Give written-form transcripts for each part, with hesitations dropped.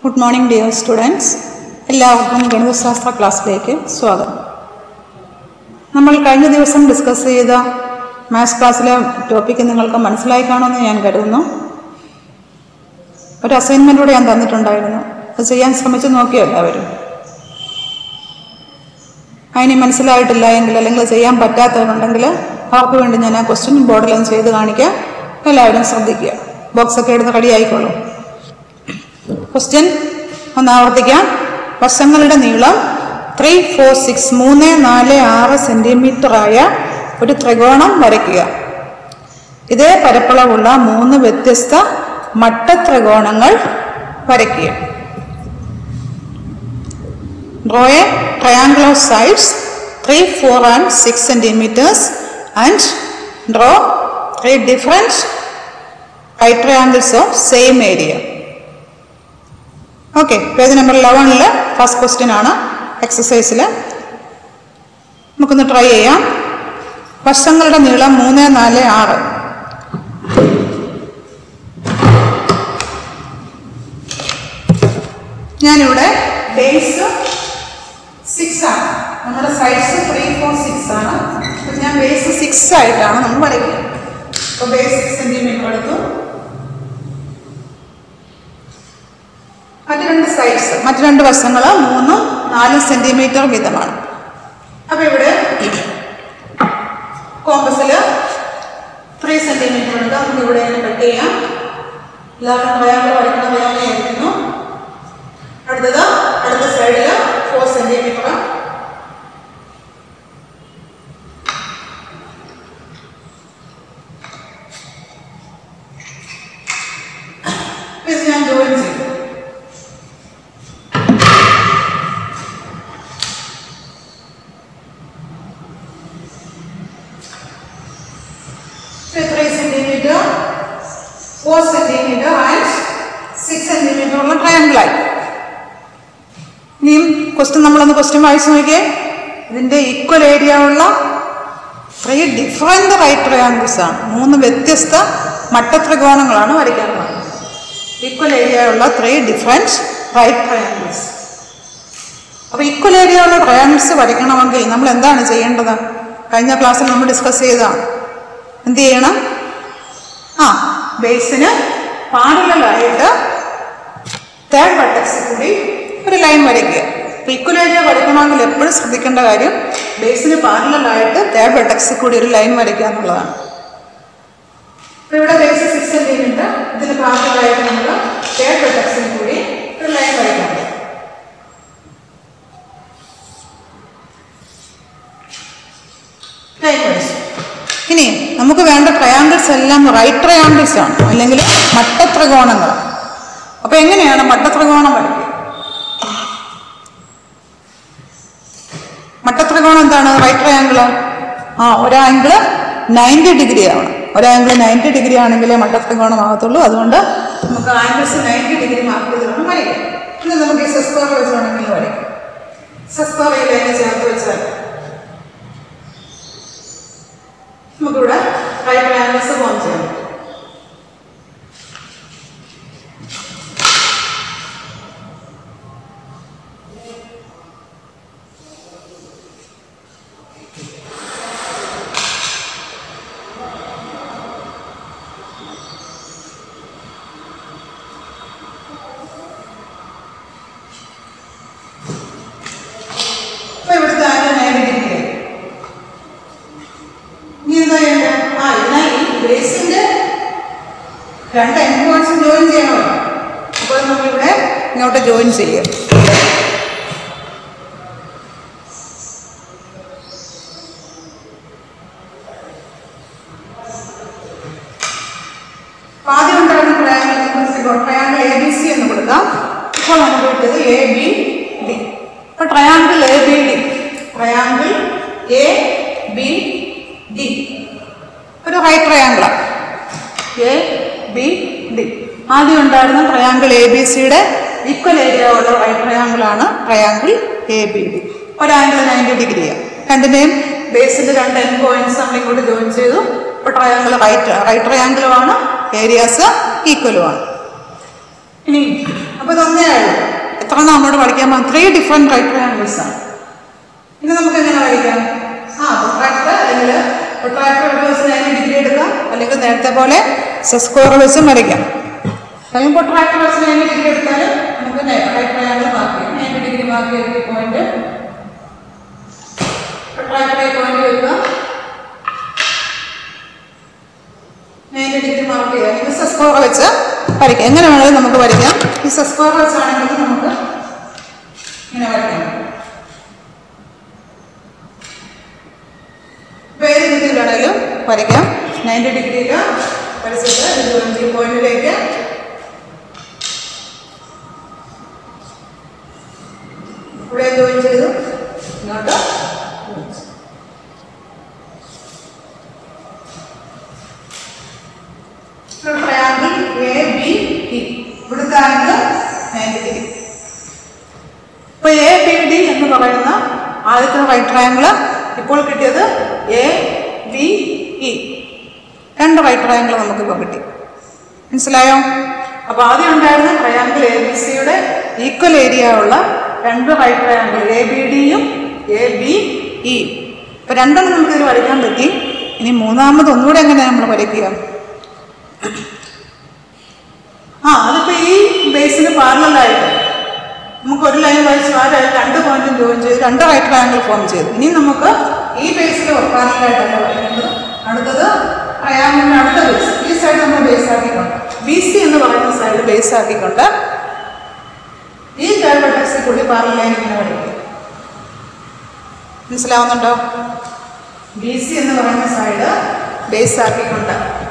Good morning dear students. എല്ലാവർക്കും ഗണിതശാസ്ത്ര ക്ലാസ്സിലേക്ക് സ്വാഗതം. നമ്മൾ കഴിഞ്ഞ ദിവസം ഡിസ്കസ് ചെയ്ത മാത്സ് ക്ലാസ്സിലെ ടോപ്പിക്ക് നിങ്ങൾക്ക് മനസ്സിലായി കാണുമെന്ന് ഞാൻ കരുതുന്നു. ഒരു അസൈൻമെൻ്റ് കൂടെ ഞാൻ തന്നിട്ടുണ്ടായിരുന്നു. അത് ചെയ്യാൻ ശ്രമിച്ചു നോക്കിയോ എല്ലാവരും? അതിന് മനസ്സിലായിട്ടില്ല എങ്കിൽ അല്ലെങ്കിൽ ചെയ്യാൻ പറ്റാത്തവരുണ്ടെങ്കിൽ അവർക്ക് വേണ്ടി ഞാൻ ആ ക്വസ്റ്റ്യൻ ബോർഡിലൊന്ന് ചെയ്ത് കാണിക്കാം. എല്ലാവരും ശ്രദ്ധിക്കുക. ബോക്സൊക്കെ എടുത്ത് റെഡി ആയിക്കോളൂ. ക്വസ്റ്റ്യൻ ഒന്ന് ആവർത്തിക്കാം. വശങ്ങളുടെ നീളം 3, 4, 6, 3, 4, 6 സെൻറ്റിമീറ്റർ ആയ ഒരു ത്രികോണം വരയ്ക്കുക. ഇതേ പരപ്പളവുള്ള 3 വ്യത്യസ്ത മട്ടത്രികോണങ്ങൾ വരയ്ക്കുക. Draw a triangle of sides 3, 4 and 6 centimeters and draw 3 different right triangles of same area. Okay, page number 11 first question ആണ് എക്സസൈസിൽ. നമുക്കൊന്ന് ട്രൈ ചെയ്യാം. വശങ്ങളുടെ നീളം 3, 4, 6. ഞാനിവിടെ ബേസ് 6 ആണ്. നമ്മുടെ സൈഡ്സ് 3, 4, 6 ആണ്. അപ്പം ഞാൻ ബേസ് 6 ആയിട്ടാണ് നമ്മൾ വരയ്ക്കുക. അപ്പോൾ ബേസ് 6 സെൻറ്റിമീറ്റർ എടുത്തു. മറ്റു രണ്ട് വശങ്ങൾ 3, 4 സെൻറ്റിമീറ്റർ വീതമാണ്. അപ്പോൾ ഇവിടെ കോമ്പസിൽ 3 സെൻറ്റിമീറ്റർ എടുക്കാം. നമുക്ക് ഇവിടെ കട്ട് ചെയ്യാം. എല്ലാവരും ട്രയാങ്കിൾ വരയ്ക്കണം വേഗമായിരിക്കുന്നു. അടുത്ത സൈഡിൽ 4 സെൻറ്റിമീറ്റർ. ഇത് ഞാൻ ജോയിൻ ചെയ്തു. ഇനിയും നമ്മളൊന്ന് ക്വസ്റ്റ്യൻ വായിച്ചു നോക്കിയേ. ഇതിൻ്റെ ഈക്വൽ ഏരിയ ഉള്ള 3 ഡിഫറെൻ്റ് റൈറ്റ് ട്രയാങ്കിൾസ് ആണ്. 3 വ്യത്യസ്ത മട്ടത്രികോണങ്ങളാണ് വരയ്ക്കാറുള്ളത്. ഈക്വൽ ഏരിയ ഉള്ള 3 ഡിഫറെൻറ്റ് റൈറ്റ് ട്രയാങ്കിൾസ്. അപ്പോൾ ഈക്വൽ ഏരിയ ഉള്ള ട്രയാങ്കിൾസ് വരയ്ക്കണമെങ്കിൽ നമ്മൾ എന്താണ് ചെയ്യേണ്ടത്? കഴിഞ്ഞ ക്ലാസ്സിൽ നമ്മൾ ഡിസ്കസ് ചെയ്തതാണ്. എന്ത് ചെയ്യണം? ബേസിന് പാരലലായിട്ട് തേർഡ് വെർട്ടെക്സിൽ കൂടി ഒരു ലൈൻ വരയ്ക്കുക. ഈക്വൽ ഏരിയ വരയ്ക്കണമെങ്കിൽ എപ്പോഴും ശ്രദ്ധിക്കേണ്ട കാര്യം ബേസിന് പാരലലായിട്ട് തേർഡ് വെർട്ടെക്സിൽ കൂടി ഒരു ലൈൻ വരയ്ക്കുക എന്നുള്ളതാണ്. അപ്പോൾ ഇവിടെ ബേസ് 6 സെൻറ്റിമീറ്റർ, ഇതിന് പാരലലായിട്ട് നമ്മൾ തേർഡ് വെർട്ടെക്സിൽ കൂടി ഒരു ലൈൻ വരയ്ക്കണം. ലൈൻ വരച്ചു. ഇനി നമുക്ക് വേണ്ട ട്രയാങ്കിൾസ് എല്ലാം റൈറ്റ് ട്രയാങ്കിൾസ് ആണ്, അല്ലെങ്കിൽ മട്ടത്രികോണങ്ങൾ. അപ്പോൾ എങ്ങനെയാണ് മട്ടത്രികോണം വരയ്ക്കുക? മട്ടത്രികോണം എന്താണ്? Right triangle. ഒരു ആംഗിൾ 90 ഡിഗ്രി ആവണം. ഒരു ആംഗിൾ 90 ഡിഗ്രി ആണെങ്കിലേ മട്ടത്രികോണം ആകത്തുള്ളൂ. അതുകൊണ്ട് നമുക്ക് ആംഗിൾസ് 90 ഡിഗ്രി മാർക്ക് ചെയ്ത് വേണം വരയ്ക്കാം. ഇനി നമുക്ക് ഈ സെസ്കോർ വെച്ച് വേണമെങ്കിൽ വരയ്ക്കാം. സെസ്കോറിലേക്ക് ചേർത്ത് വെച്ചാൽ നമുക്കിവിടെ റൈറ്റ് ട്രയാങ്കിൾസ് ഫോം ചെയ്യാം. ഇവിടുത്തെ ആംഗിൾ 90 ഡിഗ്രി. ഇനി എന്താ ചെയ്യേണ്ടത്? ബേസിന്റെ 2 എൻഡ് പോയിന്റ്സും ജോയിൻ ചെയ്യണമല്ലോ. അപ്പോൾ നമ്മളിവിടെ ഇങ്ങോട്ട് ജോയിൻ ചെയ്യും. ആദ്യം ഉണ്ടായിരുന്ന ട്രയാങ്കിൾ ABC എന്ന് കൊടുക്കാം. ഇപ്പോൾ നമുക്ക് കിട്ടിയത് ABD. അപ്പോൾ ട്രയാങ്കിൾ ABD ഒരു റൈറ്റ് ട്രയാങ്കിളാണ്. ABD. ആദ്യം ഉണ്ടായിരുന്ന ട്രയാങ്കിൾ ABCയുടെ ഈക്വൽ ഏരിയ ഉള്ള റൈറ്റ് ട്രയാങ്കിളാണ് ട്രയാങ്കിൾ ABD. ഒരു ആംഗിൾ 90 ഡിഗ്രിയാണ്. രണ്ടിൻ്റെയും ബേസിൻ്റെ 2 എൻഡ് പോയിന്റ്സ് നമ്മളിങ്ങോട്ട് ജോയിൻ ചെയ്തു. ഇപ്പോൾ ട്രയാങ്കിൾ റൈറ്റ് ട്രയാങ്കിളുമാണ്, ഏരിയാസ് ഈക്വലുമാണ്. ഇനി അപ്പോൾ തന്നെയായി എത്ര നമ്മോട് പഠിക്കാൻ 3 ഡിഫറെൻറ്റ് റൈറ്റ് ട്രയാങ്കിൾസ് ആണ്. ഇനി നമുക്ക് എങ്ങനെ വരയ്ക്കാം? പ്രൊട്രാക്ടർ അല്ലെങ്കിൽ പ്രൊട്രാക്ടർ വെച്ച് 90 ഡിഗ്രി എടുക്കാം, അല്ലെങ്കിൽ നേരത്തെ പോലെ സെസ്ക്വയർ വെച്ചും വരയ്ക്കാം. അല്ലെങ്കിൽ പ്രൊട്രാക്ടർ വെച്ച് 90 ഡിഗ്രി എടുത്താലും നമുക്ക് റൈറ്റ് ട്രയാങ്കിൾ മാർക്ക് ചെയ്യാം. 90 ഡിഗ്രി മാർക്ക് ചെയ്ത പോയിന്റ് പ്രൊട്രാക്ടറെ പോയിന്റ് വെക്കുക, 90 ഡിഗ്രി മാർക്ക് ചെയ്യുക. ഇത് സെസ്ക്വയർ വെച്ച് വരയ്ക്കാം. എങ്ങനെ വേണമെങ്കിലും നമുക്ക് വരയ്ക്കാം. ഈ സെസ്ക്വയർ വെച്ചാണെങ്കിൽ നമുക്ക് ഇങ്ങനെ വരയ്ക്കാം. ഏത് രീതിയിൽ വേണമെങ്കിലും വരയ്ക്കാം. 90 ഡിഗ്രിയിൽ വരച്ചിട്ട് ഈ പോയിന്റിലേക്ക് ഇവിടെ ജോയിൻ ചെയ്തു, ഇങ്ങോട്ട് ട്രയാങ്കിൾ ABE. ഇവിടുത്തെ ആംഗിൾ 90 ഡിഗ്രി. ഇപ്പോൾ ABD എന്ന് പറയുന്ന ആദ്യത്തെ റൈറ്റ് ട്രയാങ്കിൾ ഇപ്പോൾ കിട്ടിയത് ABE. 2 റൈറ്റ് ട്രയാങ്കിൾ നമുക്കിപ്പോൾ കിട്ടി. മനസ്സിലായോ? അപ്പോൾ ആദ്യം ഉണ്ടായിരുന്ന ട്രയാങ്കിൾ ABCയുടെ ഈക്വൽ ഏരിയ ഉള്ള 2 റൈറ്റ് ട്രയാങ്കിൾ ABDയും ABE. ഇപ്പോൾ രണ്ടെണ്ണം നമുക്കിതിൽ വരയ്ക്കാൻ പറ്റി. ഇനി മൂന്നാമത് ഒന്നുകൂടെ എങ്ങനെ നമ്മൾ വരയ്ക്കുക? അതിപ്പോൾ ഈ ബേസിന് പാരലലായിട്ട് നമുക്ക് ഒരു ലൈൻ വരച്ച് ആ 2 പോയിന്റും ജോയിൻ ചെയ്ത് 2 റൈറ്റ് ട്രയാങ്കിൾ ഫോം ചെയ്തു. ഇനി നമുക്ക് ഈ ബേസിൽ പാരലലായിട്ടല്ല വരയ്ക്കുന്നത്. അടുത്തത് ട്രയാങ്കിളിൻ്റെ അടുത്ത ബേസ്, ഈ സൈഡ് നമ്മൾ ബേസ് ആക്കിക്കൊണ്ട് BC എന്ന് പറയുന്ന സൈഡ് ബേസ് ആക്കിക്കൊണ്ട് ഈ തേർഡ് വെർട്ടെക്സിൽ കൂടി പാരലൽ ലൈൻ ഇങ്ങനെ വരയ്ക്കുക. മനസ്സിലാവുന്നുണ്ടോ? BC എന്ന് പറയുന്ന സൈഡ് ബേസ് ആക്കിക്കൊണ്ട്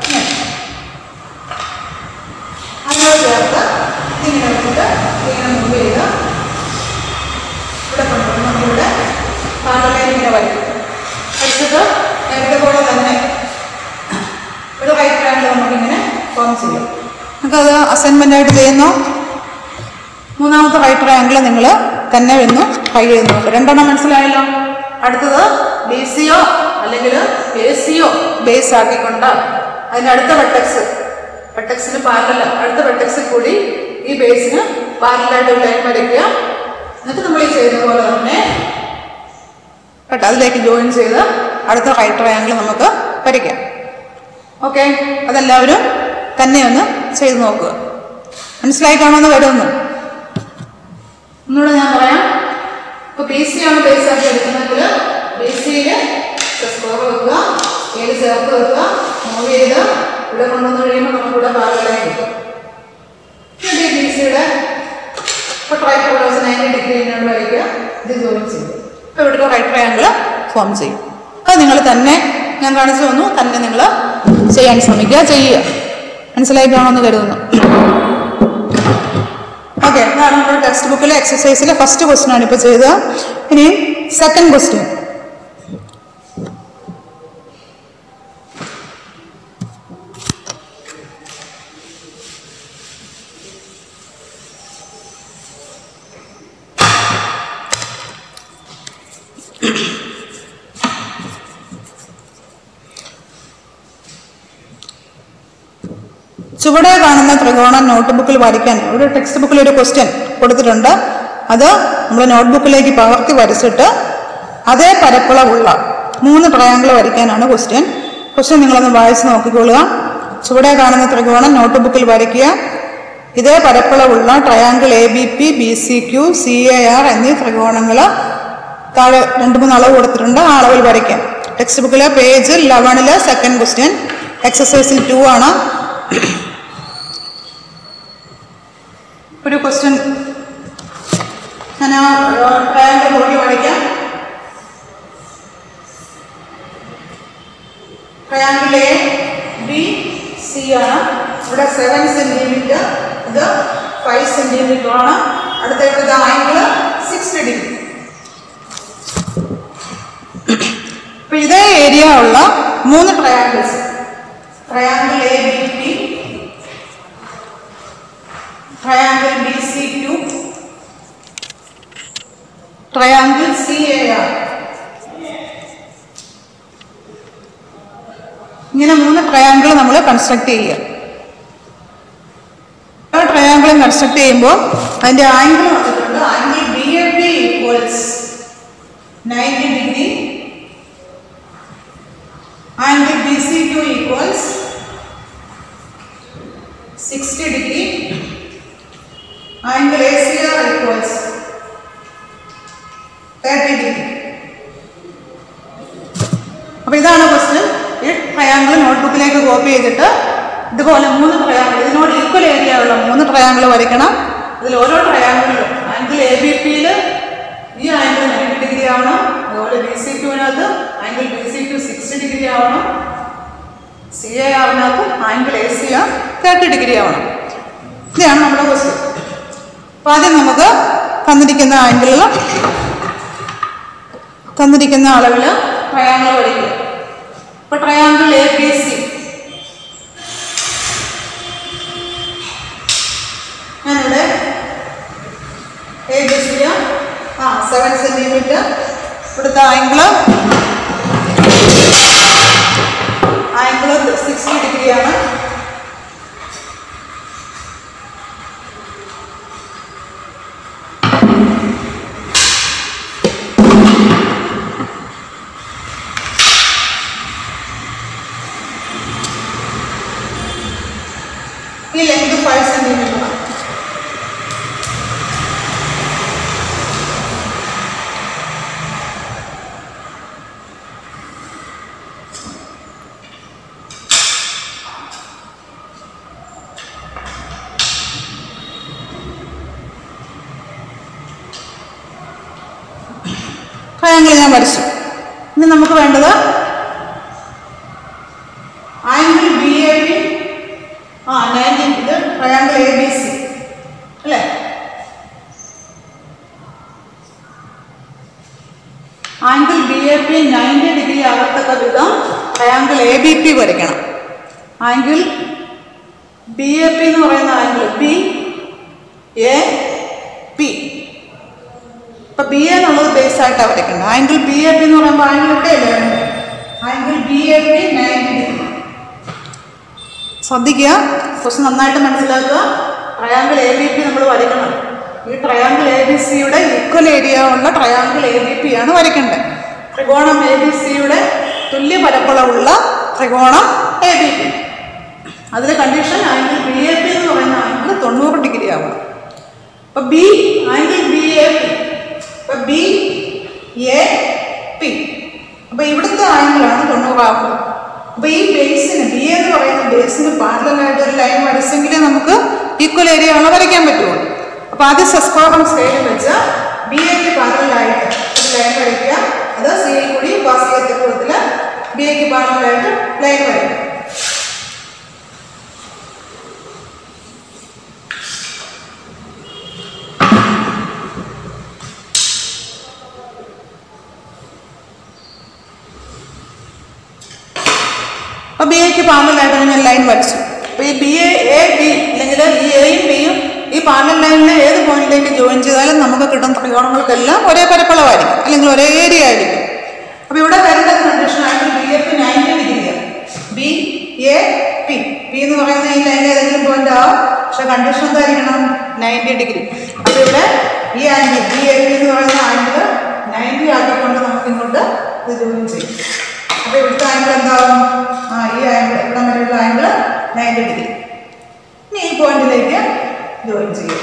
അതിനോട് ചേർത്ത് ഇങ്ങനെ വെച്ചിട്ട് ഇങ്ങനെ മൂവ് ചെയ്ത് ഇവിടെ കൊണ്ടുവന്ന് നമ്മളിവിടെ പാരലൽ ലൈൻ ഇങ്ങനെ വരയ്ക്കും. വരച്ചിട്ട് നേരത്തെ പോലെ തന്നെ ഒരു റൈറ്റ് ട്രയാങ്കിൾ നമുക്കിങ്ങനെ ഫോം ചെയ്യും. നമുക്കത് അസൈൻമെൻ്റായിട്ട് ചെയ്യുന്നു. മൂന്നാമത്തെ റൈറ്റ് ട്രയാങ്കിൾ നിങ്ങൾ തന്നെ വന്ന് ട്രൈ ചെയ്ത് നോക്കുക. 2 മനസ്സിലായല്ലോ. അടുത്തത് BCയോ അല്ലെങ്കിൽ ACയോ ബേസ് ആക്കിക്കൊണ്ട് അതിൻ്റെ അടുത്ത വെർട്ടെക്സിന് പാരലൽ അടുത്ത വെർട്ടെക്സിൽ കൂടി ഈ ബേസിന് പാരലലായിട്ട് ഒരു ലൈൻ വരയ്ക്കുക. എന്നിട്ട് നമ്മൾ ഈ ചെയ്യുന്ന പോലെ തന്നെ അതിലേക്ക് ജോയിൻ ചെയ്ത് അടുത്ത റൈറ്റ് ട്രയാങ്കിൾ നമുക്ക് വരയ്ക്കാം. ഓക്കെ, അതെല്ലാവരും തന്നെ ഒന്ന് ചെയ്ത് നോക്കുക. മനസ്സിലായി കാണുമെന്ന് കരുതുന്നു. ഒന്നുകൂടെ ഞാൻ പറയാം. ഇപ്പോൾ BC ആണ് ബേസ് ആക്കി എടുക്കുന്നതെങ്കിൽ BCയിൽ സ്ക്വയർ വെക്കുക, ഏത് ചേർത്ത് വെക്കുക, മൂവ് ചെയ്ത് ഇവിടെ കൊണ്ടുവന്ന് കഴിയുമ്പോൾ നമുക്കിവിടെ പാരലലായി കിട്ടും. എന്നിട്ട് BCയുടെ ഇപ്പോൾ റൈറ്റ് 90 ഡിഗ്രിനോട് വരയ്ക്കുക, ഇത് ജോയിൻ ചെയ്യും. ഇപ്പോൾ ഇവിടെ റൈറ്റ് ട്രയാങ്കിൾ ഫോം ചെയ്യും. അത് നിങ്ങൾ തന്നെ ഞാൻ കാണിച്ചു തന്നു, തന്നെ നിങ്ങൾ ചെയ്യാൻ ശ്രമിക്കുക, ചെയ്യുക. മനസ്സിലായി കാണുമെന്ന് കരുതുന്നു. ഓക്കെ, അതാണ് നമ്മുടെ ടെക്സ്റ്റ് ബുക്കിലെ എക്സസൈസിലെ ഫസ്റ്റ് ക്വസ്റ്റ്യൻ ആണ് ഇപ്പോൾ ചെയ്തത്. ഇനി സെക്കൻഡ് ക്വസ്റ്റ്യൻ. ചുവടെ കാണുന്ന ത്രികോണം നോട്ട് ബുക്കിൽ വരയ്ക്കാൻ ഒരു ടെക്സ്റ്റ് ബുക്കിൽ ഒരു ക്വസ്റ്റ്യൻ കൊടുത്തിട്ടുണ്ട്. അത് നമ്മൾ നോട്ട്ബുക്കിലേക്ക് പകർത്തി വരച്ചിട്ട് അതേ പരപ്പളവുള്ള 3 ട്രയാങ്കിൾ വരയ്ക്കാനാണ് ക്വസ്റ്റ്യൻ. നിങ്ങളൊന്ന് വായിച്ച് നോക്കിക്കൊള്ളുക. ചുവടെ കാണുന്ന ത്രികോണം നോട്ട് ബുക്കിൽ വരയ്ക്കുക. ഇതേ പരപ്പളവുള്ള ട്രയാങ്കിൾ ABP, BCQ, CAR എന്നീ ത്രികോണങ്ങൾ താഴെ 2-3 അളവ് കൊടുത്തിട്ടുണ്ട്. ആ അളവിൽ വരയ്ക്കാം. ടെക്സ്റ്റ് ബുക്കിലെ പേജ് 11 സെക്കൻഡ് ക്വസ്റ്റ്യൻ, എക്സസൈസിൽ 2 ആണ്. ഒരു ക്വസ്റ്റ്യൻ ഞാൻ ട്രയാങ്കിൾ നോക്കി വരയ്ക്കാം. ട്രയാങ്കിൾ ABC ആണ്. ഇവിടെ 7 സെന്റിമീറ്റർ, ഇത് 5 സെന്റിമീറ്റർ ആണ്. അടുത്ത ഇവിടുത്തെ ആംഗിൾ 60 ഡിഗ്രി. ഇപ്പൊ ഇതേ ഏരിയ ഉള്ള 3 triangles, triangle ABP, triangle BCQ, triangle CAR. ഇങ്ങനെ 3 ട്രയാങ്കിൾ നമ്മൾ കൺസ്ട്രക്ട് ചെയ്യുക. ട്രയാങ്കിളും കൺസ്ട്രക്ട് ചെയ്യുമ്പോൾ അതിൻ്റെ ആംഗിൾ വന്നിട്ടുണ്ട്. Angle B A P equals 90 degree, angle B C Q equals 60 degree, angle A C R equals 30 degree. അപ്പോൾ ഇതാണ് ക്വസ്റ്റ്യൻ. ഈ ട്രയാങ്കിൾ നോട്ട്ബുക്കിലേക്ക് കോപ്പി ചെയ്തിട്ട് ഇതുപോലെ 3 ട്രയാങ്കിൾ, ഇതിനോട് ഈക്വൽ ഏരിയ ഉള്ള 3 ട്രയാങ്കിൾ വരയ്ക്കണം. ഇതിൽ ഓരോ ട്രയാങ്കിളിലും ആംഗിൾ എ ബി പിയിൽ ഈ ആംഗിൾ 90 ഡിഗ്രി ആവണം. അതുപോലെ ബി സി ക്യൂവിനകത്ത് angle B C Q 60 degree ആവണം. സി എ ആറിനകത്ത് angle A C R 30 degree ആവണം. ഇതാണ് നമ്മുടെ ക്വസ്റ്റ്യൻ. അപ്പോൾ ആദ്യം നമുക്ക് തന്നിരിക്കുന്ന ആംഗിളിൽ തന്നിരിക്കുന്ന അളവിൽ ട്രയാങ്കിൾ വരയ്ക്കുക. ഇപ്പോൾ ട്രയാങ്കിൾ എ ബി സി ഞാനിവിടെ എ ബി സി 7 സെൻറ്റിമീറ്റർ. ഇവിടുത്തെ ആംഗിൾ 60 ഡിഗ്രിയാണ്. ഈ ലെങ്ത് 5 സെൻറ്റിമീറ്റർ. ട്രയാങ്കിൾ ഞാൻ വരച്ചു. ഇനി നമുക്ക് വേണ്ടത് ആംഗിൾ ബി എ പി 90, ഇത് ട്രയാങ്കിൾ എ ബി സി അല്ലേ? Angle B A P 90 degree ആകത്തക്ക വിധം ട്രയാങ്കിൾ എ ബി പി വരയ്ക്കണം. ആംഗിൾ ബി എ പി എന്ന് പറയുന്ന ആംഗിൾ ബി എ പി. ഇപ്പം ബി എന്നുള്ളത് ബേസ് ആയിട്ടാണ് വരയ്ക്കേണ്ടത്. ആംഗിൾ ബി എ പി എന്ന് പറയുമ്പോൾ ആംഗിൾ ഇട്ടല്ലേ വേണ്ടത്. Angle B A P 90 degree. ശ്രദ്ധിക്കുക, കുറച്ച് നന്നായിട്ട് മനസ്സിലാക്കുക. ട്രയാങ്കിൾ എ ബി പി നമ്മൾ വരയ്ക്കണം. ഈ ട്രയാങ്കിൾ എ ബി സിയുടെ ഈക്വൽ ഏരിയ ഉള്ള ട്രയാങ്കിൾ എ ബി പി ആണ് വരയ്ക്കേണ്ടത്. ത്രികോണം എ ബി സിയുടെ തുല്യ പരപ്പളവുള്ള ത്രികോണം എ ബി പി. അതിലെ condition angle B A P എന്ന് പറയുന്ന ആംഗിൾ 90 ഡിഗ്രി ആവണം. അപ്പോൾ B angle B A P, അപ്പോൾ ബി എ പി, അപ്പോൾ ഇവിടുത്തെ ആംഗിളാണ് 90 ആവുന്നത്. അപ്പോൾ ഈ ബേസിന് ബി എന്ന് പറയുന്ന ബേസിന് പാരലലായിട്ട് ഒരു ലൈൻ വരച്ചെങ്കിലേ നമുക്ക് ഈക്വൽ ഏരിയ ആണ് വരയ്ക്കാൻ പറ്റുള്ളൂ. അപ്പോൾ ആദ്യം സസ്കോളം സ്കെയിൽ വെച്ച് ബി എക്ക് പാരലലായിട്ട് ഒരു ലൈൻ വരയ്ക്കുക. അത് സി യിൽ കൂടി പാസ് ചെയ്ത രൂപത്തിൽ ബി എക്ക് പാരലലായിട്ട് ലൈൻ വരയ്ക്കുക. അപ്പോൾ ബി എക്ക് പാരലലായിട്ട് ഞാൻ ലൈൻ വരച്ചു. അപ്പോൾ ഈ ബി എ ബി അല്ലെങ്കിൽ ഈ എയും ബിയും ഈ പാരലൽ ലൈനിൽ ഏത് പോയിന്റിലേക്ക് ജോയിൻ ചെയ്താലും നമുക്ക് കിട്ടുന്ന ത്രികോണങ്ങൾക്കെല്ലാം ഒരേ പരപ്പളവായിരിക്കും, അല്ലെങ്കിൽ ഒരേ ഏരിയ ആയിരിക്കും. അപ്പോൾ ഇവിടെ വരേണ്ട കണ്ടീഷൻ ആയിട്ട് ബി എ പി 90 ഡിഗ്രിയാണ്. ബി എ പി, ബി എന്ന് പറയുന്ന ഈ ലൈനിൽ ഏതെങ്കിലും പോയിന്റ് ആവും, പക്ഷെ കണ്ടീഷൻ എന്തായിരിക്കണം? 90 ഡിഗ്രി. അപ്പോൾ ഇവിടെ ഈ ആംഗിൾ ബി എ പി എന്ന് പറയുന്ന ആംഗിൾ 90 ആക്കിക്കൊണ്ട് നമുക്ക് ഇങ്ങോട്ട് ഇത് ജോയിൻ ചെയ്യും. അപ്പോൾ ഇവിടുത്തെ ആംഗിൾ എന്താവും? ഈ ആംഗിൾ ഇവിടെ വരെയുള്ള ആംഗിൾ 90 ഡിഗ്രി. ഇനി ഈ പോയിന്റിലേക്ക് ജോയിൻ ചെയ്യും.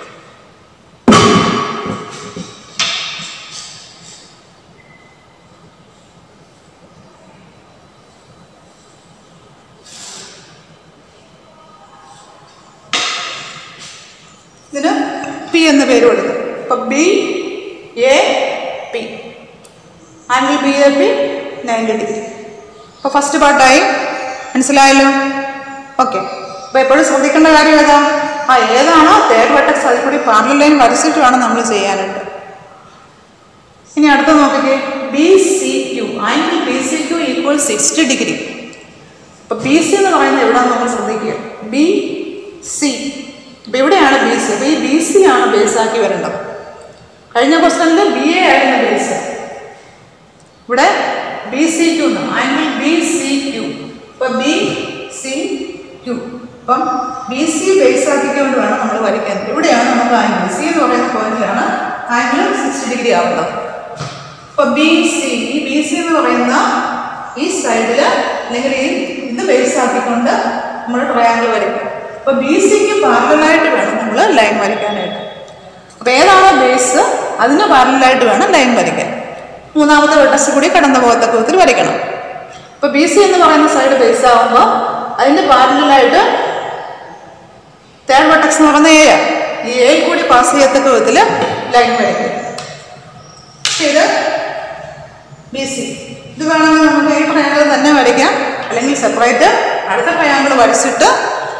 ഇതിന് പി എന്ന പേര് കൊടുക്കും. അപ്പം B A P, angle B A P 90 degree. അപ്പോൾ ഫസ്റ്റ് പാർട്ടായി മനസ്സിലായല്ലോ. ഓക്കെ. അപ്പോൾ എപ്പോഴും ശ്രദ്ധിക്കേണ്ട കാര്യം ഏതാ? ഏതാണോ തേർഡ് വെർട്ടെക്സ് അതിൽ കൂടി പാരലൽ ലൈൻ വരച്ചിട്ട് വേണം നമ്മൾ ചെയ്യാനായിട്ട്. ഇനി അടുത്ത നോക്കിക്കേ, B C Q, angle B C Q equal 60 degree. അപ്പോൾ ബി സി എന്ന് പറയുന്നത് എവിടെയാണെന്ന് നമ്മൾ ശ്രദ്ധിക്കുക. ബി സി, അപ്പോൾ ഇവിടെയാണ് ബി സി. അപ്പോൾ ഈ ബി സി ആണ് ബേസാക്കി വരേണ്ടത്. കഴിഞ്ഞ ക്വസ്റ്റനിൽ ബി എ ആയിരുന്നു ബേസ്, ഇവിടെ B C Q, angle B C Q. അപ്പോൾ ബി സി ക്യു, അപ്പം ബി സി ബേസ് ആക്കിക്കൊണ്ട് വേണം നമ്മൾ വരയ്ക്കാൻ. ഇവിടെയാണ് നമുക്ക് ആംഗിൾ സി എന്ന് പറയുന്ന പോയിന്റിലാണ് ആംഗിൾ 60 ഡിഗ്രി ആവുന്നത്. അപ്പോൾ ബി സി, ഈ ബി സി എന്ന് പറയുന്ന ഈ സൈഡിൽ അല്ലെങ്കിൽ ഇത് ബേസ് ആക്കിക്കൊണ്ട് നമ്മൾ ട്രയാങ്കിൾ വരയ്ക്കും. അപ്പോൾ ബി സിക്ക് പാരലലായിട്ട് വേണം നമ്മൾ ലൈൻ വരയ്ക്കാനായിട്ട്. അപ്പോൾ ഏതാണോ ബേസ് അതിന് പാരലലായിട്ട് വേണം ലൈൻ വരയ്ക്കാൻ. മൂന്നാമത്തെ വെർട്ടെക്സ് കൂടി കടന്നു പോകത്തക്ക വിധത്തിൽ വരയ്ക്കണം. അപ്പോൾ ബി സി എന്ന് പറയുന്ന സൈഡ് ബേസ് ആകുമ്പോൾ അതിൻ്റെ പാരലലായിട്ട് തേർഡ് വെർട്ടെക്സ് എന്ന് പറയുന്ന എ, ഈ എയിൽ കൂടി പാസ് ചെയ്യത്തക്ക വിധത്തിൽ ലൈൻ വരയ്ക്കും. ഇത് ബി സി. ഇത് വേണമെങ്കിൽ നമുക്ക് ഈ ട്രയാങ്കിൾ തന്നെ വരയ്ക്കാം, അല്ലെങ്കിൽ സെപ്പറേറ്റ് അടുത്ത ട്രയാങ്കിൾ വരച്ചിട്ട്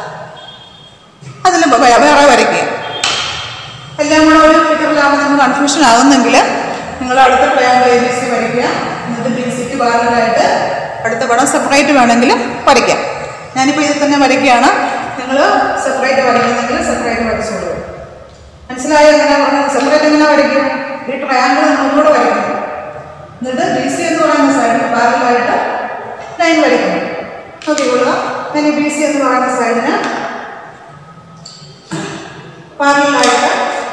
അതിൽ വേറെ വരയ്ക്കുക. എല്ലാം കൂടെ ഒരു ഫിഗറിലാകുമ്പോൾ നമുക്ക് കൺഫ്യൂഷൻ ആകുന്നെങ്കിൽ നിങ്ങൾ അടുത്ത ട്രയാങ്കിൾ എ ബി സി വരയ്ക്കുക. എന്നിട്ട് ബി സിക്ക് പാരലലായിട്ട് അടുത്ത പടം സെപ്പറേറ്റ് വേണമെങ്കിൽ വരയ്ക്കാം. ഞാനിപ്പോൾ ഇതിൽ തന്നെ വരയ്ക്കുകയാണ്. നിങ്ങൾ സെപ്പറേറ്റ് വരയ്ക്കുന്നെങ്കിൽ സെപ്പറേറ്റ് വരച്ചോളൂ. മനസ്സിലായോ? എങ്ങനെ പറഞ്ഞത്? സെപ്പറേറ്റ് എങ്ങനെ വരയ്ക്കും? ഈ ട്രയാങ്കിൾ നമ്മളോട് വരയ്ക്കണം. എന്നിട്ട് ബി സി എന്ന് പറയുന്ന സൈഡിന് പാരലലായിട്ട് ലൈൻ വരയ്ക്കണം. നോക്കിക്കൊള്ളുക. ഞാൻ ബി സി എന്ന് പറയുന്ന സൈഡിന് പാരലലായിട്ട്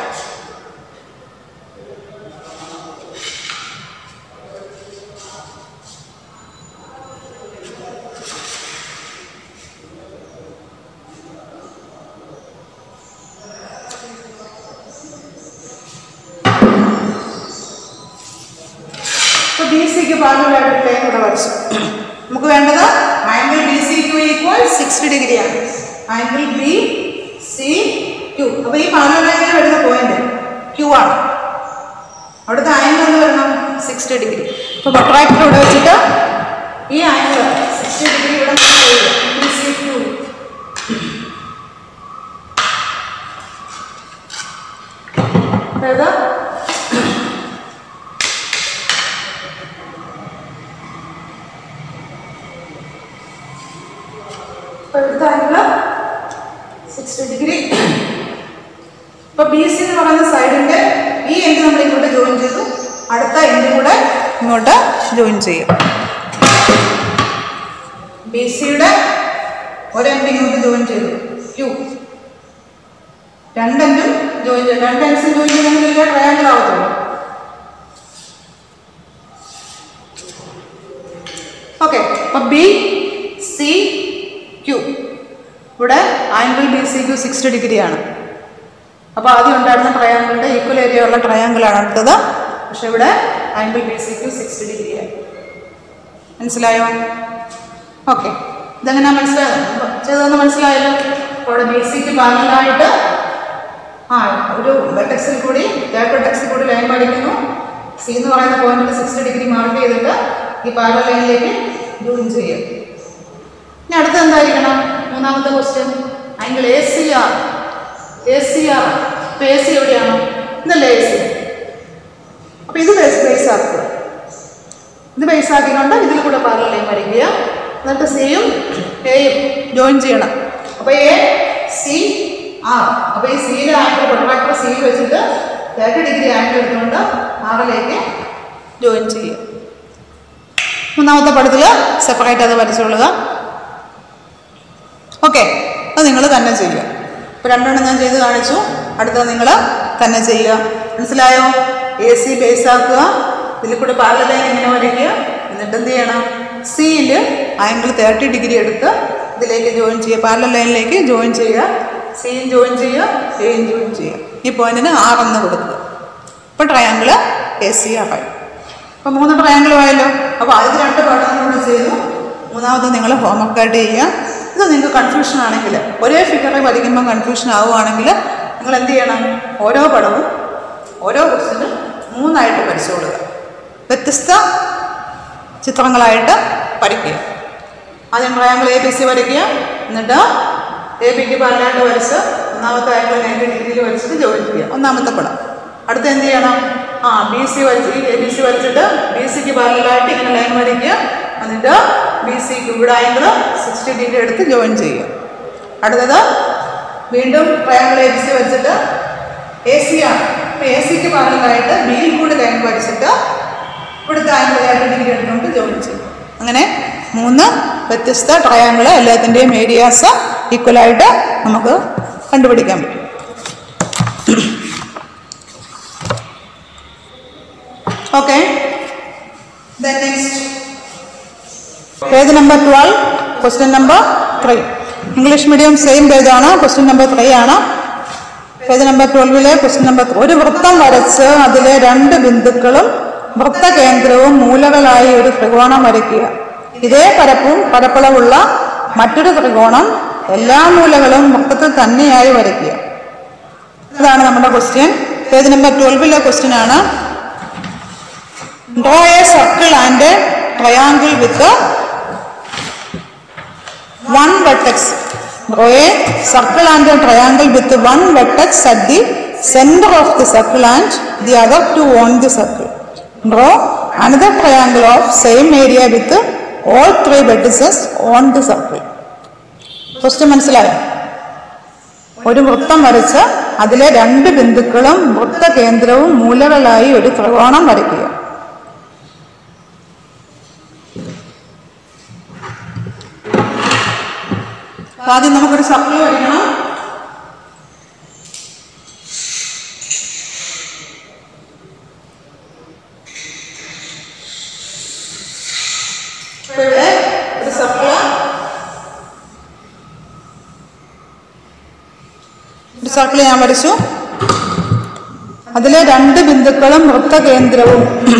ബി സിക്ക് പാരലലായിട്ട് ലൈൻ കൂടെ വരച്ചു. നമുക്ക് വേണ്ടത് angle B C Q equal 60 ഡിഗ്രിയാണ്. Angle B C Q. അപ്പോൾ ഈ പാരലൽ ലൈനിൽ വരുന്ന പോയിന്റ് ക്യു ആണ്. അവിടുത്തെ ആംഗിൾ എന്ന് വരണം 60 ഡിഗ്രി. ഇപ്പോൾ പ്രൊട്രാക്ടർ ഇവിടെ വെച്ചിട്ട് ഈ ആംഗിൾ 60 ഡിഗ്രി ഇവിടെ ബി സി ക്യു. അതായത് ഇവിടുത്തെ ആംഗിൾ 60 ഡിഗ്രി. ഇപ്പോൾ ബി സി എന്ന് പറയുന്ന സൈഡിൻ്റെ ഈ എൻഡ് നമ്മൾ ഇങ്ങോട്ട് ജോയിൻ ചെയ്തു, അടുത്ത എൻഡ് കൂടെ ഇങ്ങോട്ട് ജോയിൻ ചെയ്യും. ബി സിയുടെ ഒരു എൻഡ് ഇങ്ങോട്ട് ജോയിൻ ചെയ്തു ക്യൂ. രണ്ടെൻഡും ജോയിൻ ചെയ്തു. രണ്ട് എൻഡ്സും ജോയിൻ ചെയ്തെങ്കിൽ ട്രയാങ്കിൾ ആവത്തുള്ളൂ. ഓക്കെ. അപ്പോൾ ബി സി ക്യൂ. ഇവിടെ ആംഗിൾ ബി സി ക്യൂ 60 ഡിഗ്രിയാണ്. അപ്പോൾ ആദ്യം ഉണ്ടായിരുന്ന ട്രയാങ്കിളിൻ്റെ ഈക്വൽ ഏരിയ ഉള്ള ട്രയാങ്കിളാണ് അടുത്തത്. പക്ഷെ ഇവിടെ ആംഗിൾ ബി സി ക്യൂ 60 ഡിഗ്രിയായി. മനസ്സിലായോ? ഓക്കെ. ഇതെങ്ങനെയാ മനസ്സിലായോ? ചെയ്തതെന്ന് മനസ്സിലായല്ലോ. അവിടെ ബി സിക്ക് പാരലലായിട്ട് ഒരു വെർട്ടെക്സിൽ കൂടി തേർഡ് വെർട്ടെക്സിൽ കൂടി ലൈൻ വരയ്ക്കുന്നു. സി എന്ന് പറയുന്ന പോയിന്റിൽ 60 ഡിഗ്രി മാർക്ക് ചെയ്തിട്ട് ഈ പാരലൽ ലൈനിലേക്ക് ജോയിൻ ചെയ്യും. ഇനി അടുത്ത എന്തായിരിക്കണം? മൂന്നാമത്തെ question angle A C R. A C R. ഇപ്പോൾ എ സി എവിടെയാണോ? ഇതല്ലേ എ സി. അപ്പോൾ ഇത് ബേസ് ആക്കുക. ഇത് ബേസ് ആക്കിക്കൊണ്ട് ഇതിൽ കൂടെ പാരലൽ ലൈൻ വരയ്ക്കുക. എന്നിട്ട് സിയും എയും ജോയിൻ ചെയ്യണം. അപ്പോൾ എ സി ആർ. അപ്പോൾ ഈ സിയിലെ ആംഗിൾ പ്രൊട്രാക്ടർ സിയിൽ വെച്ചിട്ട് 30 ഡിഗ്രി ആംഗിൾ എടുത്തുകൊണ്ട് ആറിലേക്ക് ജോയിൻ ചെയ്യുക. മൂന്നാമത്തെ പടത്തിൽ സെപ്പറേറ്റ് അത് വരച്ചുകൊള്ളുക. ഓക്കെ. അത് നിങ്ങൾ തന്നെ ചെയ്യുക. ഇപ്പോൾ രണ്ടെണ്ണം ഞാൻ ചെയ്ത് കാണിച്ചു. അടുത്തത് നിങ്ങൾ തന്നെ ചെയ്യുക. മനസ്സിലായോ? എ സി ബേസ് ആക്കുക. ഇതിൽ കൂടെ പാരലൽ ലൈൻ ഇങ്ങനെ വരയ്ക്കുക. എന്നിട്ട് എന്ത് ചെയ്യണം? സിയിൽ ആംഗിൾ 30 ഡിഗ്രി എടുത്ത് ഇതിലേക്ക് ജോയിൻ ചെയ്യുക. പാരലൽ ലൈനിലേക്ക് ജോയിൻ ചെയ്യുക. സിയും ജോയിൻ ചെയ്യുക, എയും ജോയിൻ ചെയ്യുക. ഈ പോയിന്റിന് 6 എന്ന് കൊടുക്കുക. ഇപ്പോൾ ട്രയാങ്കിൾ എ സി ആയി. അപ്പോൾ 3 ട്രയാങ്കിളും ആയല്ലോ. അപ്പോൾ ആദ്യത്തെ 2 പാഠങ്ങളൂടെ ചെയ്തു. മൂന്നാമത് നിങ്ങൾ ഹോംവർക്കായിട്ട് ചെയ്യുക. ഇത് നിങ്ങൾക്ക് കൺഫ്യൂഷൻ ആണെങ്കിൽ, ഒരേ ഫിഗറിൽ വരയ്ക്കുമ്പോൾ കൺഫ്യൂഷൻ ആവുകയാണെങ്കിൽ നിങ്ങൾ എന്ത് ചെയ്യണം? ഓരോ പടവും ഓരോ ക്വസ്റ്റ്യനും 3 ആയിട്ട് വരച്ചുകൊള്ളുക. വ്യത്യസ്ത ചിത്രങ്ങളായിട്ട് വരയ്ക്കുക. ആദ്യം ട്രയാങ്കിൾ എ ബി സി വരയ്ക്കുക. എന്നിട്ട് എ ബിക്ക് പാരലലായിട്ട് വരച്ച് ഒന്നാമത്തെ ആംഗിൾ 90 ഡിഗ്രിയിൽ വരച്ചിട്ട് ജോയിൻ ചെയ്യുക. ഒന്നാമത്തെ പടം. അടുത്ത് എന്ത് ചെയ്യണം? ബി സി വരച്ച് എ ബി സി വരച്ചിട്ട് ബി സിക്ക് പാരലലായിട്ട് ഇങ്ങനെ ലൈൻ വരയ്ക്കുക. എന്നിട്ട് ബി സിക്ക് ഇവിടെ ആംഗിൾ 60 ഡിഗ്രി എടുത്ത് ജോയിൻ ചെയ്യുക. അടുത്തത് വീണ്ടും ട്രയാങ്കിൾ എ ബി സി വരച്ചിട്ട് എ സി ആണ്. അപ്പോൾ എ സിക്ക് പാരലലായിട്ട് ബിയിൽ കൂടി ലൈൻ വരച്ചിട്ട് ഇവിടുത്തെ ആംഗിൾ 30 ഡിഗ്രി എടുത്തുകൊണ്ട് ജോയിൻ ചെയ്യും. അങ്ങനെ 3 വ്യത്യസ്ത ട്രയാങ്കിൾ, എല്ലാത്തിൻ്റെയും ഏരിയാസ് ഈക്വലായിട്ട് നമുക്ക് കണ്ടുപിടിക്കാൻ പറ്റും. Okay, page number 12, question number 3. English medium same പേജാണ്, ക്വസ്റ്റ്യൻ നമ്പർ 3 ആണ്. Page number 12 question number 3. ഒരു വൃത്തം വരച്ച് അതിലെ 2 ബിന്ദുക്കളും വൃത്തകേന്ദ്രവും മൂലകളായി ഒരു ത്രികോണം വരയ്ക്കുക. ഇതേ പരപ്പും പരപ്പളവുള്ള മറ്റൊരു ത്രികോണം എല്ലാ മൂലകളും വൃത്തത്തിൽ തന്നെയായി വരയ്ക്കുക. അതാണ് നമ്മുടെ ക്വസ്റ്റ്യൻ. പേജ് നമ്പർ 12 ക്വസ്റ്റ്യൻ ആണ്. Draw a circle and a triangle with one vertex. Draw a circle and a triangle with one vertex at the center of the circle and the other two on the circle. Draw another triangle of same area with all 3 vertices on the circle. Question മനസ്സിലായോ? ഒരു വൃത്തം വരച്ച് അതിലെ 2 ബിന്ദുക്കളും വൃത്തകേന്ദ്രവും മൂലകളായി ഒരു ത്രികോണം വരയ്ക്കുക. ആദ്യം നമുക്കൊരു സർക്കിൾ വരയ്ക്കണം. ഇവിടെ ഒരു സർക്കിൾ ഞാൻ വരച്ചു. അതിലെ 2 ബിന്ദുക്കളും വൃത്തകേന്ദ്രവും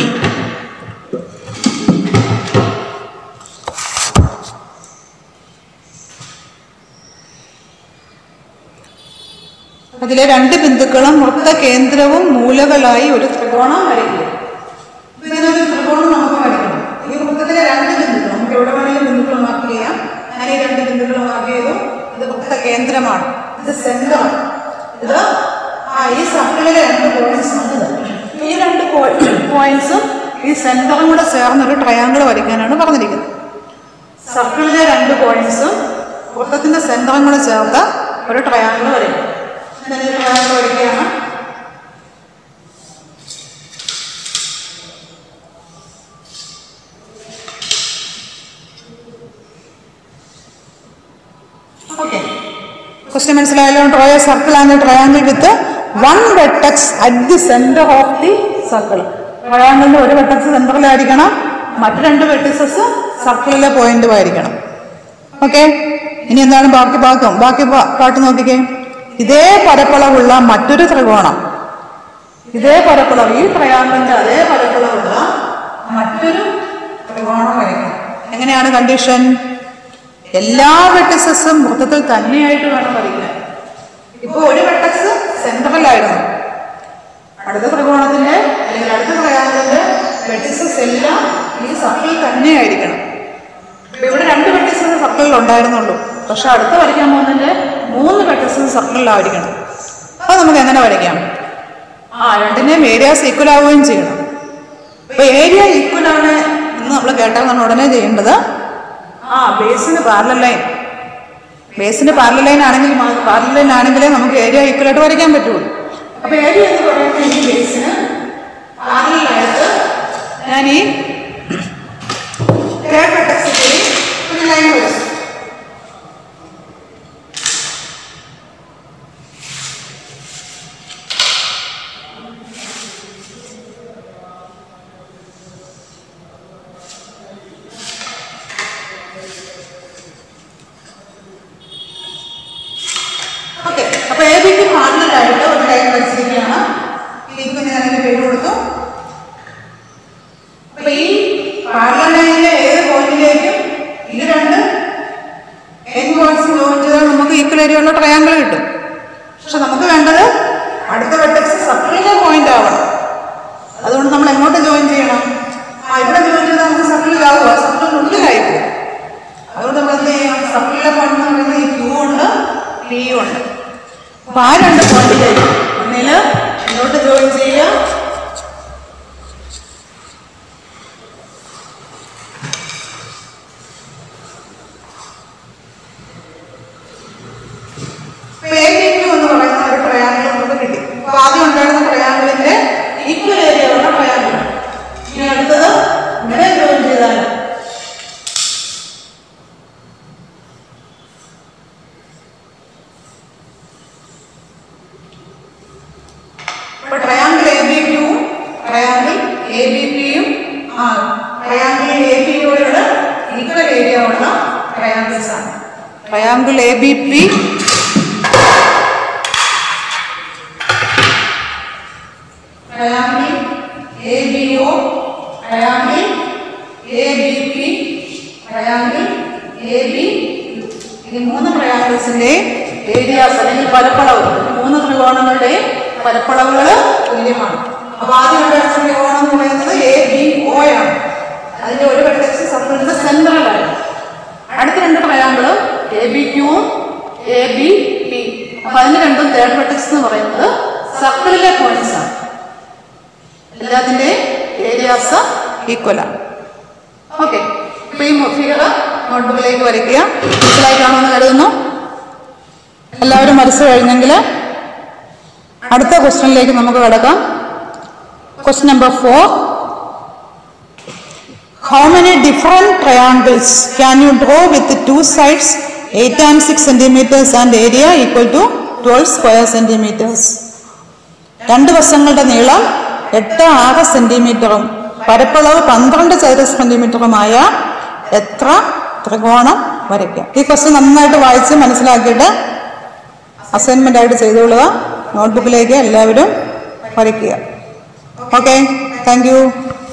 വൃത്തകേന്ദ്രവും മൂലകളായി ഒരു ത്രികോണം വരയ്ക്കുക. ഇതിനൊരു ത്രികോണം നമുക്ക് വരയ്ക്കണം. ഈ വൃത്തത്തിലെ 2 ബിന്ദുക്കൾ നമുക്ക് എവിടെ വേണമെങ്കിലും ബിന്ദുക്കൾ മാർക്ക് ചെയ്യാം. ഞാൻ ഈ 2 ബിന്ദുക്കൾ മാർക്ക് ചെയ്തു. ഇത് വൃത്തകേന്ദ്രമാണ്, ഇത് സെന്ററാണ്. ഇത് ഈ സർക്കിളിലെ 2 പോയിന്റ്സ് ആണ്. ഈ 2 പോയിന്റ്സും ഈ സെന്ററും കൂടെ ചേർന്നൊരു ട്രയാങ്കിൾ വരയ്ക്കാനാണ് പറഞ്ഞിരിക്കുന്നത്. സർക്കിളിലെ 2 പോയിന്റ്സും വൃത്തത്തിന്റെ സെന്ററും കൂടെ ചേർത്ത് ഒരു ട്രയാങ്കിൾ വരയ്ക്കും. ട്രയാങ്കിൾ വരയ്ക്കുകയാണ്. ഓക്കെ, ക്വസ്റ്റ്യൻ മനസ്സിലായല്ലോ. Draw a circle and a triangle with 1 vertex at the center of the circle. ട്രയാങ്കിളിന്റെ ഒരു വെർട്ടെക്സ് സെന്ററിലായിരിക്കണം, മറ്റു 2 വെർട്ടിസസ് സർക്കിളിലെ പോയിന്റുമായിരിക്കണം. ഓക്കെ, ഇനി എന്താണ് ബാക്കി പാട്ട് നോക്കിക്കേ. ഇതേ പരപ്പളവുള്ള മറ്റൊരു ത്രികോണം, ഇതേ പരപ്പളവ്, ഈ ട്രയാങ്കിളിന്റെ അതേ പരപ്പളവുള്ള മറ്റൊരു ത്രികോണം വരയ്ക്കണം. എങ്ങനെയാണ് കണ്ടീഷൻ? എല്ലാ വെർട്ടിസസും വൃത്തത്തിൽ തന്നെയായിട്ട് വേണം വരയ്ക്കാൻ. ഇപ്പോൾ ഒരു വെർട്ടെക്സ് സെന്ററിലായിരുന്നു, അടുത്ത ത്രികോണത്തിന്റെ അല്ലെങ്കിൽ അടുത്ത ട്രയാങ്കിളിന്റെ വെർട്ടിസസ് എല്ലാം ഈ സർക്കിളിൽ തന്നെയായിരിക്കണം. ഇവിടെ 2 വെർട്ടിസസ് സർക്കിളിൽ ഉണ്ടായിരുന്നുള്ളൂ, പക്ഷെ അടുത്ത് വരയ്ക്കാൻ പോകുന്നതിന്റെ 3 വെർട്ടിസസ് സർക്കിളിലായിരിക്കണം. അത് നമുക്ക് എങ്ങനെ വരയ്ക്കാം? രണ്ടിനെയും ഏരിയാസ് ഈക്വൽ ആവുകയും ചെയ്യണം. അപ്പൊ ഏരിയ ഈക്വൽ ആണ് എന്ന് നമ്മൾ കേട്ടാൽ നമ്മൾ ഉടനെ ചെയ്യേണ്ടത് ബേസിന് പാരലൽ ലൈൻ. ബേസിന് പാരലൽ ലൈൻ ആണെങ്കിലേ നമുക്ക് ഏരിയ ഈക്വൽ ആയിട്ട് വരയ്ക്കാൻ പറ്റുള്ളൂ. അപ്പൊ ഏരിയ എന്ന് പറയുന്നത് ഈ ബേസിന് പാരലലായിട്ട് ഞാൻ ഈ ഒരു ലൈൻ വരച്ചു. ഓക്കെ, അപ്പൊ എ ബിക്ക് പാരലലായിട്ട് ഒരു ലൈൻ വരച്ചിരിക്കുകയാണ്. ഇതിലേക്ക് ഞാൻ അതിന്റെ പേര് കൊടുത്തു. അപ്പൊ ഈ പാരലൽ ലൈനിലെ ഏത് പോയിന്റിലേക്കും ഇത് 2 എൻഡ് പോയിന്റ്സ് ജോയിൻ ചെയ്താൽ നമുക്ക് ഈക്വൽ ഏരിയ ഉള്ള ട്രയാങ്കിൾ കിട്ടും. പക്ഷെ നമുക്ക് വേണ്ടത് അടുത്ത വെർട്ടെക്സ് സർക്കിളിലെ പോയിന്റ് ആവണം. അതുകൊണ്ട് നമ്മൾ എങ്ങോട്ട് ജോയിൻ ചെയ്യണം? ഇവിടെ ജോയിൻ ചെയ്താൽ നമുക്ക് സർക്കിളിലാവുക, സർക്കിളിനുള്ളിലായിരിക്കും. അതുകൊണ്ട് നമ്മൾ എന്ത് ചെയ്യണം? സർക്കിളിലെ പോയിന്റ് എന്ന് പറയുന്നത് ഈ ക്യൂ ഉണ്ട്, പി ഉണ്ട്. അപ്പൊ 2 പോയിന്റിലേക്ക് ഒന്നില് എങ്ങോട്ട് ജോയിൻ ചെയ്യുക? എന്ന് പറയുന്ന ഒരു ട്രയാങ്കിൾ നമുക്ക് കിട്ടി. അപ്പൊ ആദ്യം ഉണ്ടായിരുന്ന ട്രയാങ്കിളിന്റെ ഈക്വൽ ഏരിയ ഉള്ള ട്രയാങ്കിൾ. ഇനി അടുത്തത് ഇവിടെ ജോയിൻ ചെയ്താൽ അപ്പോൾ ട്രയാങ്കിൾ എ ബി ക്യൂവും ട്രയാങ്കിൾ എ ബി പിയും ട്രയാങ്കിൾ എ ബി യോട് ഈക്വൽ ഏരിയ ഉള്ള ട്രയാങ്കിൾസ് ആണ്. Triangle A B P triangle A B O triangle A B P triangle A B ഈ മൂന്ന് ട്രയാങ്കിൾസിന്റെ ഏരിയാസ് അല്ലെങ്കിൽ പരപ്പളവ്, മൂന്ന് ത്രികോണങ്ങളുടെ പരപ്പളവുകൾ തുല്യമാണ്. അപ്പൊ ആദ്യം ഉണ്ടായിരുന്ന ത്രികോണം എന്ന് പറയുന്നത് എ ബി ഒ ആണ്. അതിന്റെ ഒരു വെർട്ടെക്സ് സർക്കിളിന്റെ സെൻട്രലാണ്. അടുത്ത രണ്ട് ട്രയാങ്കിള് എ ബി ക്യൂവും എ ബി പി. അപ്പൊ അതിന് രണ്ടും തേർഡ് വെർട്ടെക്സ് എന്ന് പറയുന്നത് സർക്കിളിലെ പോയിന്റ്സ് ആണ്. എല്ലാത്തിന്റെ ഏരിയാസ് ഈക്വൽ ആണ്. ഓക്കെ, ഇപ്പൊ ഈ ഫിഗർ നോട്ട്ബുക്കിലേക്ക് വരയ്ക്കുക. മനസ്സിലായി കാണുമെന്ന് കരുതുന്നു. എല്ലാവരും വരച്ചു കഴിഞ്ഞെങ്കിൽ അടുത്ത ക്വസ്റ്റ്യനിലേക്ക് നമുക്ക് കിടക്കാം. Question number 4. How many different triangles can you draw with two sides 8 and 6 centimeters and area equal to 12 square centimeters? രണ്ട് വശങ്ങളുടെ നീളം 8-6 സെന്റിമീറ്ററും പരപ്പളവ് 12 ചതുരശ്ര സെന്റിമീറ്ററുമായ എത്ര ത്രികോണം വരയ്ക്കാം? ഈ ക്വസ്റ്റ്യൻ നന്നായിട്ട് വായിച്ച് മനസ്സിലാക്കിയിട്ട് അസൈൻമെന്റ് ആയിട്ട് ചെയ്തുകൊള്ളുക. നോട്ട്ബുക്കിലേക്ക് എല്ലാവരും വരയ്ക്കുക. Okay, thank U.